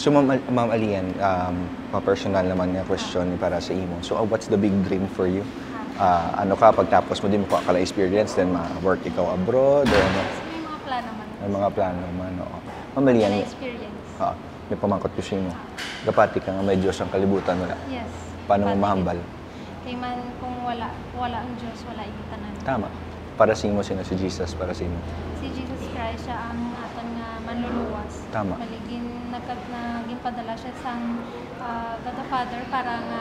So, Ma'am Alian, pa-personal naman nga question para sa imo. So, what's the big dream for you? Ano ka, pagtapos mo, di mo ka experience, then ma-work ikaw abroad, or ano? May mga plano man. May mga plano naman, oo. Ma'am Alian, experience. may pamangkot ko siya mo. Gapati ka nga, may Diyos ang kalibutan, wala. Yes. Paano mo mahambal? Kay man, kung wala ang Diyos, wala itanan. Tama. Para sa imo, sino si Jesus para sa imo? Si Jesus Christ, siya ang aton nga manluluwas. Tama. Maligin, naging padala siya sa God the Father para nga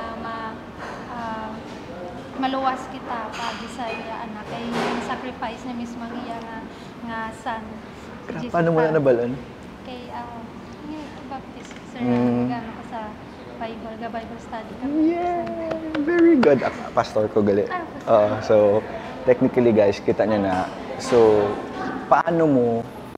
maluwas kita pagi sa iya anak. Kay yung sacrifice na mismo iya nga son. Si Paano mo na nabalan? Kay baptist, sir, nagano ko sa Bible study ka. Yeah, very good. Pastor ko gali. So, technically guys, kita niya na. So, paano mo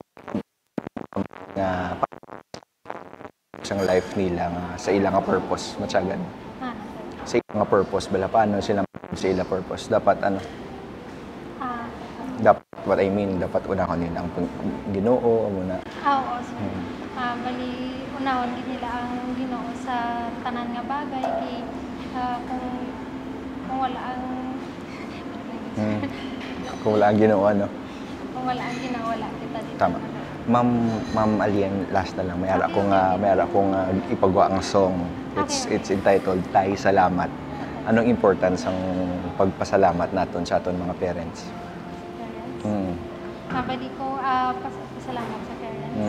nga isang life nila nga sa ilang purpose matyagan? Sa ilang purpose bala paano sila sa ilang purpose dapat ano? Dapat what I mean, dapat unahon nila ang Ginoo muna. Oo. Bali unahon gid nila ang Ginoo sa tanan nga bagay kay kung wala ang kung wala ang Ginoo ano? Kung wala ang Ginoo, wala kita dito. Tama. Ma'am Alian, last na lang. May ara kong ipagawa ang song. It's entitled Tay Salamat. Anong importance ang pagpasalamat naton sa aton mga parents? Bali ko pasalamat sa parents.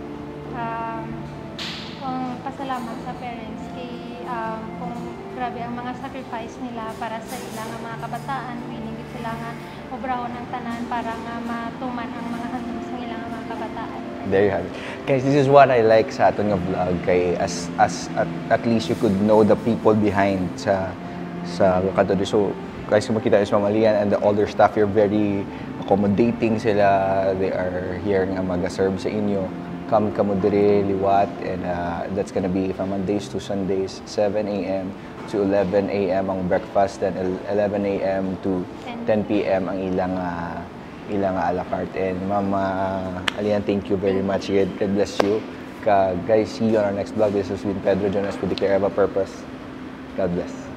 Kung pasalamat sa parents kay kung grabe ang mga sacrifice nila para sa ilang mga kabataan, winigit sila nga obrahon ng tanan para nga matuman ang mga handom sa ilang mga kabataan. There you have it. Guys, this is what I like sa aton nga vlog kay at least you could know the people behind sa Wakadori. So guys, kung makita is Ma'am Alian and the older staff, you're very accommodating sila. They are here nga mag-serve sa inyo. Come kamo diri liwat, and that's gonna be from Mondays to Sundays, 7 a.m. to 11 a.m. ang breakfast, then 11 a.m. to 10 p.m. ang ilang a la carte. And Ma'am Alian, thank you very much. God bless you. Guys, see you on our next vlog. This has been Pedro Jonas with Declare Have a Purpose. God bless.